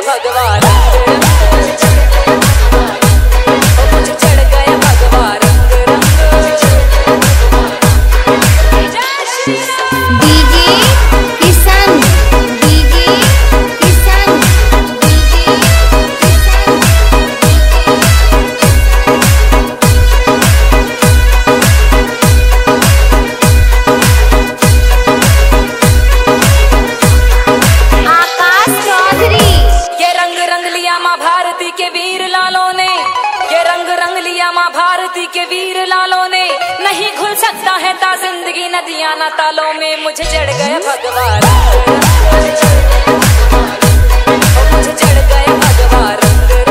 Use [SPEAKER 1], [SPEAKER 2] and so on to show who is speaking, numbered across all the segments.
[SPEAKER 1] भगवान, मुझे चढ़ गया भगवान
[SPEAKER 2] DJ Kishan, DJ Kishan, DJ Aakash Chaudhary.
[SPEAKER 1] ये रंग रंग लिया माँ भारती के वीर लालों ने, ये रंग रंग लिया माँ भारती के वीर लालों ने, नहीं घुल सकता है ता जिंदगी नदियां ना तालों में, मुझे चढ़ गए भगवान, मुझे चढ़ गए भगवान।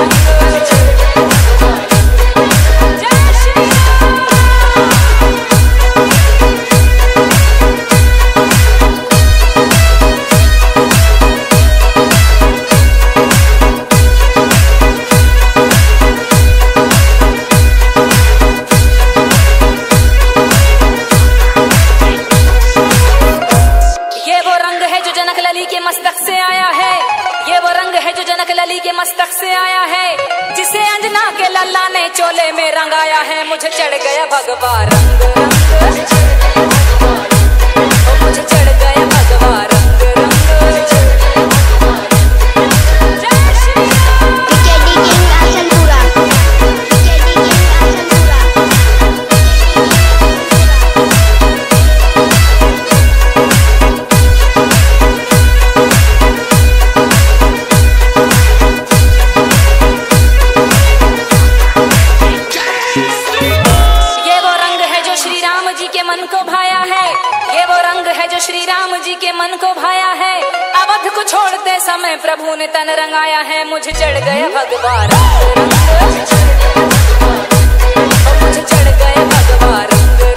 [SPEAKER 1] के मस्तक से आया है, ये वो रंग है जो जनक लली के मस्तक से आया है, जिसे अंजना के लल्ला ने चोले में रंगाया है, मुझे चढ़ गया भगवान मुझे चढ़ गया भगवान। मन को भाया है, ये वो रंग है जो श्री राम जी के मन को भाया है, अवध को छोड़ते समय प्रभु ने तन रंगाया है, मुझे चढ़ गया भगवान, मुझे चढ़ गया भगवान।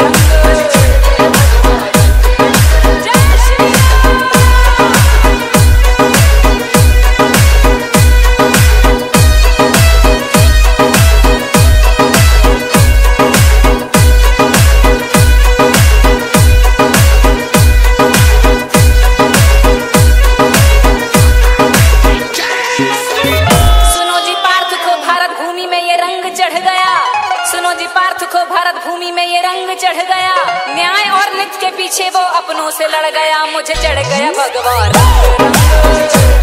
[SPEAKER 1] सुनो जी पार्थ को भारत भूमि में ये रंग चढ़ गया, न्याय और नित्य के पीछे वो अपनों से लड़ गया, मुझे चढ़ गया भगवान।